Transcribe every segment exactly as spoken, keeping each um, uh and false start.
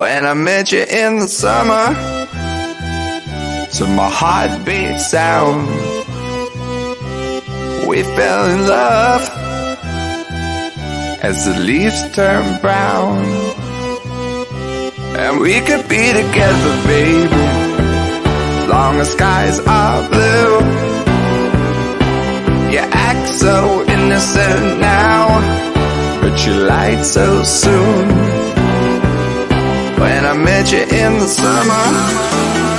When I met you in the summer, to my heartbeat sound, we fell in love as the leaves turn brown. And we could be together, baby, long as skies are blue. You act so innocent now, but you lied so soon. When I met you in the summer,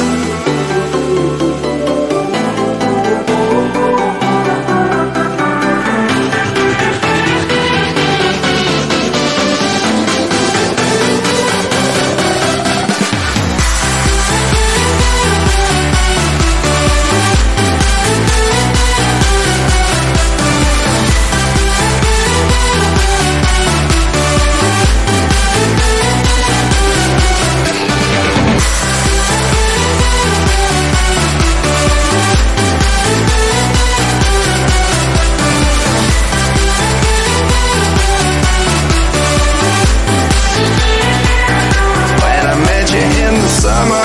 summer,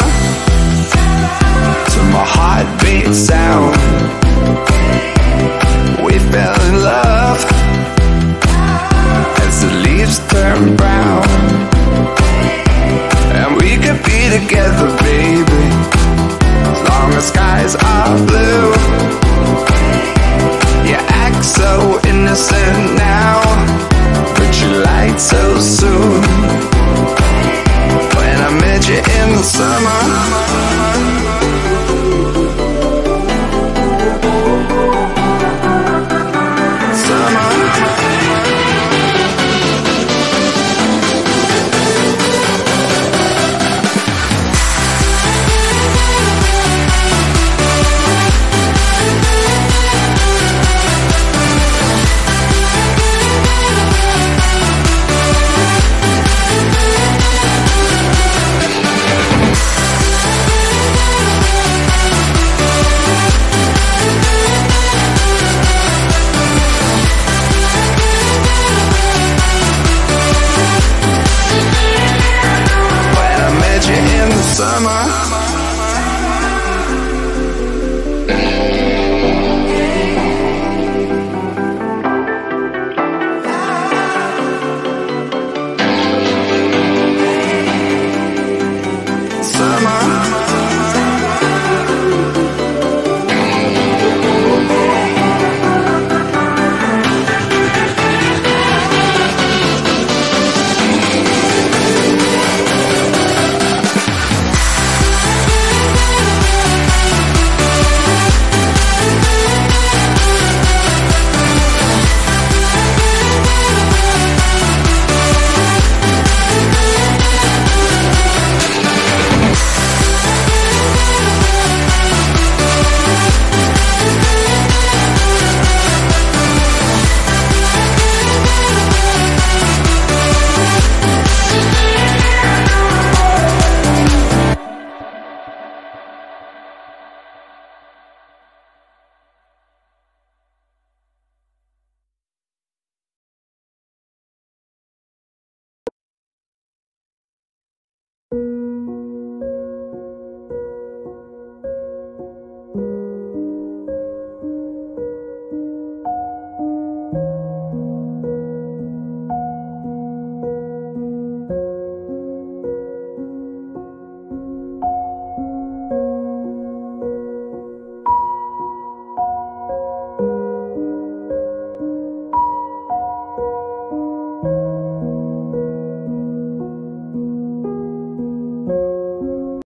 to my heartbeat sound, we fell in love as the leaves turn brown. And we could be together, baby, as long as skies are blue. You act so innocent now, but you lied so soon.